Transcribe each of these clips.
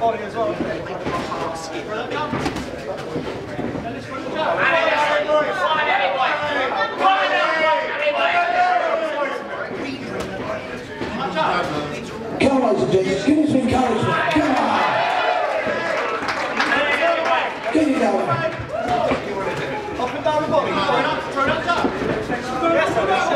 body as well. Come on, ladies and gents, give me some encouragement. Come on! Get it going. Up and down the body. Throw that down. Yes,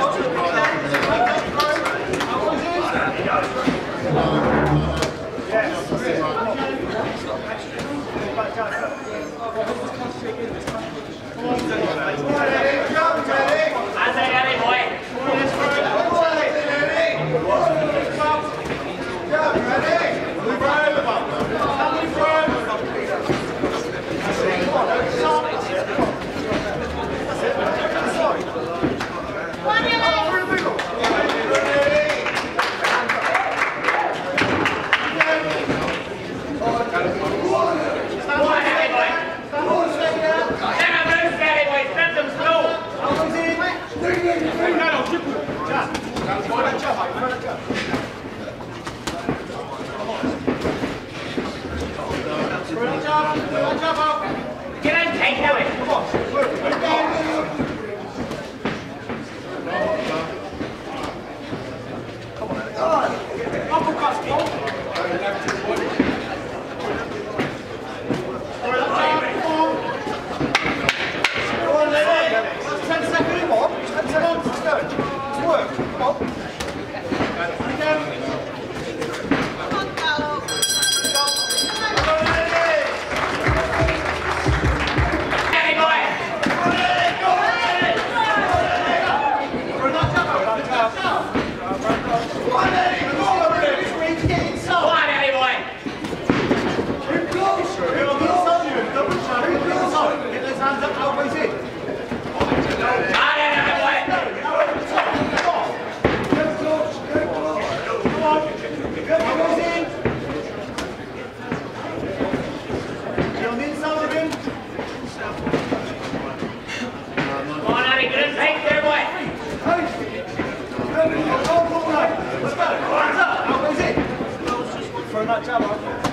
Come on,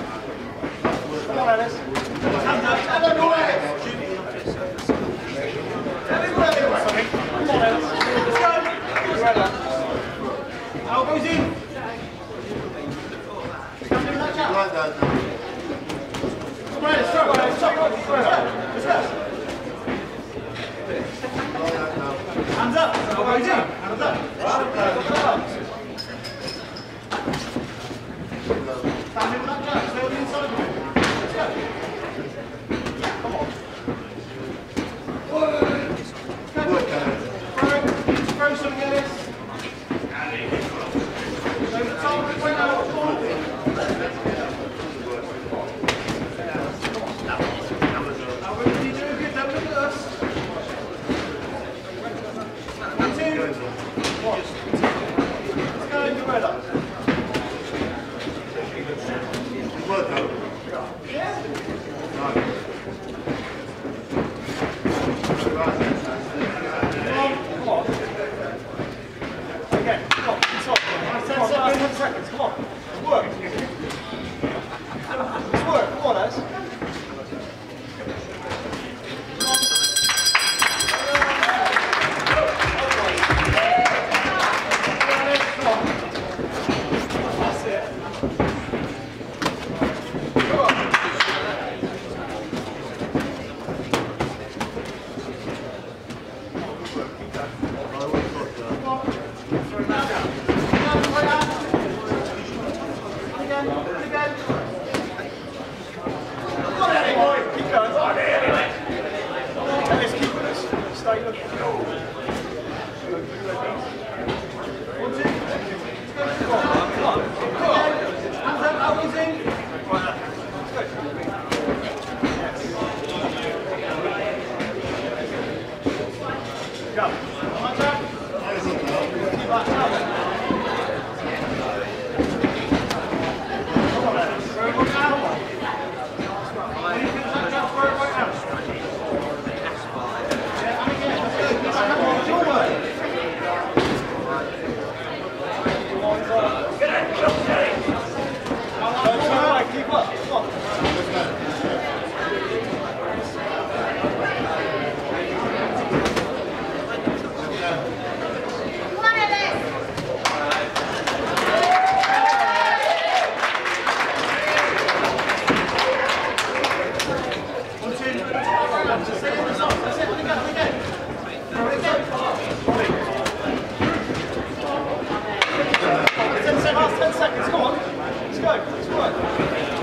Ellis. Elbows in. Hands up. Elbows in. Hands up. Stand in that jab. Stay on the inside of it. Let's go. Come on. Throw something, Ellis. Over the top. Wait now. Good. Right.